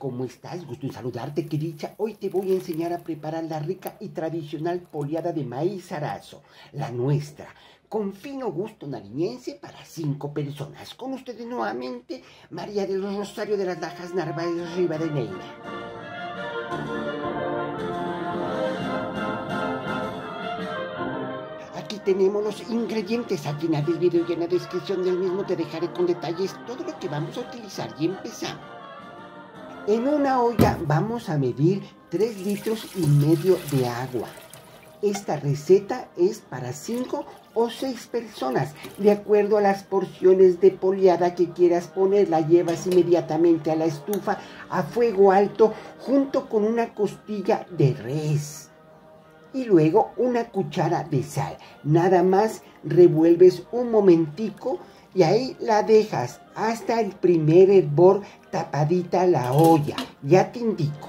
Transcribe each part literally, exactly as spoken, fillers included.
¿cómo estás? Gusto en saludarte, qué dicha. Hoy te voy a enseñar a preparar la rica y tradicional poleada de maíz zarazo, la nuestra, con fino gusto nariñense para cinco personas. Con ustedes nuevamente, María del Rosario de las Lajas Narváez Rivadeneira. Aquí tenemos los ingredientes. Al final del video y en la descripción del mismo te dejaré con detalles todo lo que vamos a utilizar y empezamos. En una olla vamos a medir tres litros y medio de agua. Esta receta es para cinco o seis personas. De acuerdo a las porciones de poleada que quieras poner, la llevas inmediatamente a la estufa a fuego alto junto con una costilla de res. Y luego una cuchara de sal. Nada más revuelves un momentico y ahí la dejas hasta el primer hervor, tapadita la olla. Ya te indico.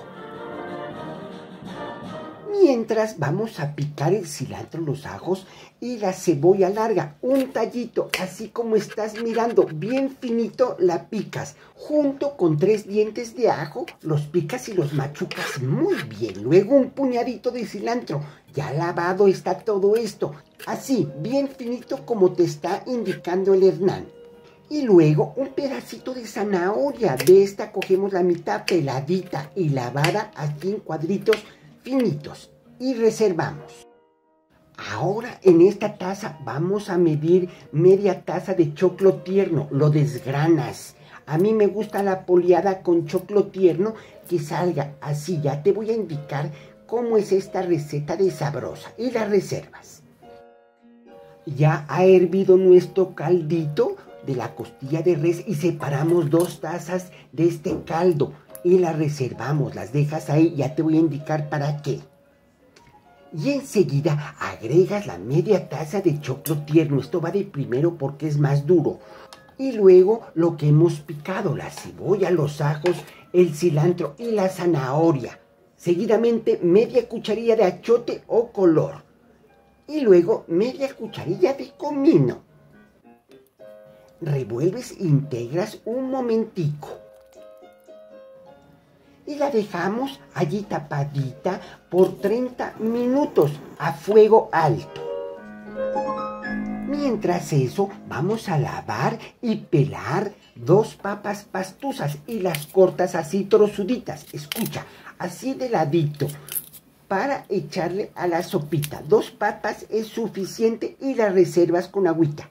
Mientras vamos a picar el cilantro, los ajos y la cebolla larga. Un tallito, así como estás mirando, bien finito la picas. Junto con tres dientes de ajo, los picas y los machucas muy bien. Luego un puñadito de cilantro. Ya lavado está todo esto. Así, bien finito como te está indicando el Hernán. Y luego un pedacito de zanahoria. De esta cogemos la mitad peladita y lavada aquí en cuadritos finitos. Y reservamos. Ahora en esta taza vamos a medir media taza de choclo tierno. Lo desgranas. A mí me gusta la poleada con choclo tierno que salga así. Ya te voy a indicar cómo es esta receta de sabrosa. Y la reservas. Ya ha hervido nuestro caldito de la costilla de res y separamos dos tazas de este caldo. Y la reservamos. Las dejas ahí. Ya te voy a indicar para qué. Y enseguida agregas la media taza de choclo tierno. Esto va de primero porque es más duro. Y luego lo que hemos picado, la cebolla, los ajos, el cilantro y la zanahoria. Seguidamente media cucharilla de achiote o color. Y luego media cucharilla de comino. Revuelves e integras un momentico. Y la dejamos allí tapadita por treinta minutos a fuego alto. Mientras eso, vamos a lavar y pelar dos papas pastuzas y las cortas así trozuditas. Escucha, así de ladito para echarle a la sopita. Dos papas es suficiente y las reservas con agüita.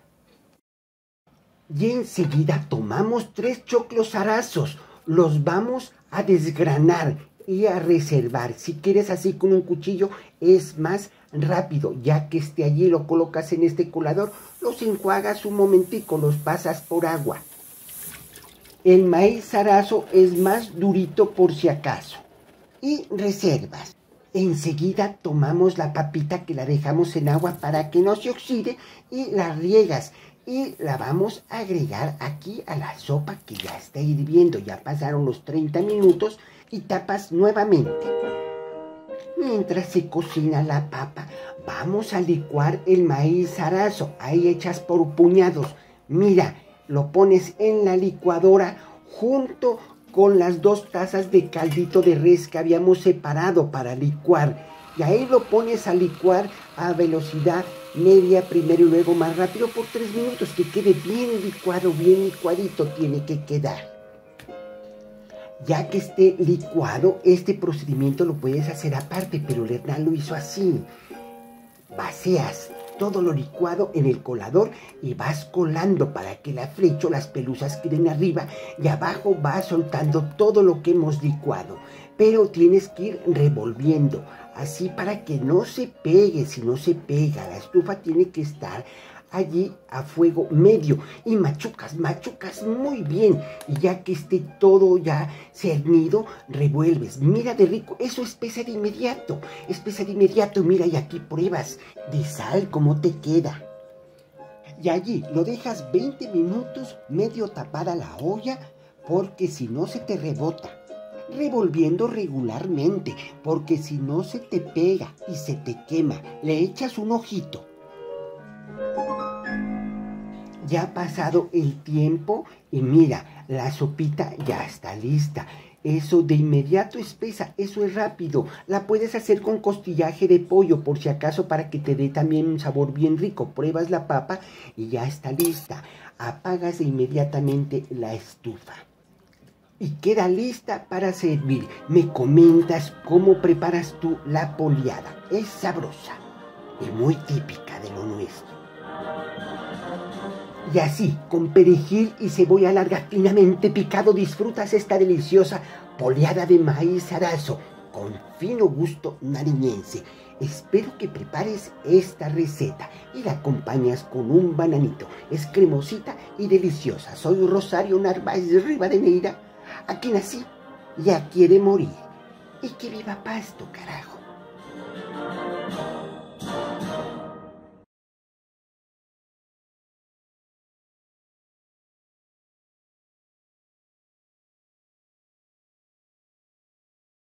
Y enseguida tomamos tres choclos zarazos. Los vamos a desgranar y a reservar. Si quieres así con un cuchillo es más rápido. Ya que esté allí lo colocas en este colador, los enjuagas un momentico, los pasas por agua. El maíz zarazo es más durito por si acaso. Y reservas. Enseguida tomamos la papita que la dejamos en agua para que no se oxide y la riegas. Y la vamos a agregar aquí a la sopa que ya está hirviendo. Ya pasaron los treinta minutos y tapas nuevamente. Mientras se cocina la papa, vamos a licuar el maíz zarazo. Ahí echas por puñados. Mira, lo pones en la licuadora junto con las dos tazas de caldito de res que habíamos separado para licuar. Y ahí lo pones a licuar a velocidad media primero y luego más rápido por tres minutos. Que quede bien licuado, bien licuadito tiene que quedar. Ya que esté licuado, este procedimiento lo puedes hacer aparte, pero el Hernán lo hizo así. Vacías todo lo licuado en el colador y vas colando para que la flecha o las pelusas queden arriba y abajo vas soltando todo lo que hemos licuado. Pero tienes que ir revolviendo, así para que no se pegue. Si no se pega, la estufa tiene que estar allí a fuego medio y machucas, machucas muy bien. Y ya que esté todo ya cernido, revuelves. Mira de rico, eso espesa de inmediato, espesa de inmediato. Mira, y aquí pruebas de sal, cómo te queda. Y allí lo dejas veinte minutos medio tapada la olla, porque si no se te rebota. Revolviendo regularmente, porque si no se te pega y se te quema. Le echas un ojito. ya ha pasado el tiempo y mira, la sopita ya está lista. Eso de inmediato espesa, eso es rápido. La puedes hacer con costillaje de pollo, por si acaso, para que te dé también un sabor bien rico. Pruebas la papa y ya está lista. Apagas inmediatamente la estufa. Y queda lista para servir. Me comentas cómo preparas tú la poleada. Es sabrosa y muy típica de lo nuestro. Y así, con perejil y cebolla larga finamente picado, disfrutas esta deliciosa poleada de maíz zarazo con fino gusto nariñense. Espero que prepares esta receta y la acompañas con un bananito. Es cremosita y deliciosa. Soy Rosario Narváez Rivadeneira. Aquí nací y aquí he de morir. Y que viva Pasto, carajo.